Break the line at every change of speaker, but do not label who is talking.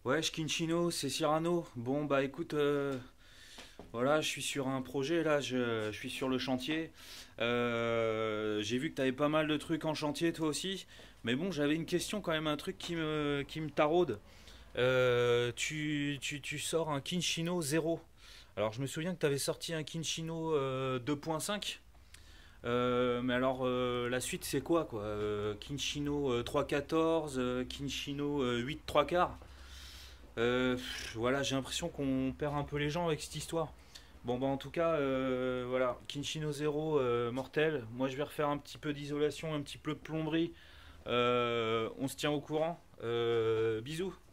Ouais, Kinchino, c'est Cyrano. Bon, bah écoute, voilà, je suis sur un projet là, je suis sur le chantier. J'ai vu que t'avais pas mal de trucs en chantier toi aussi. Mais bon, j'avais une question quand même, un truc qui me taraude. Tu sors un Kinchino 0. Alors je me souviens que t'avais sorti un Kinchino 2.5. Mais alors la suite c'est quoi? Kinchino 3.14, Kinchino 8 3 quarts. Voilà, j'ai l'impression qu'on perd un peu les gens avec cette histoire. Bon, bah en tout cas, voilà, Kinshino 0, mortel. Moi, je vais refaire un petit peu d'isolation, un petit peu de plomberie. On se tient au courant. Bisous.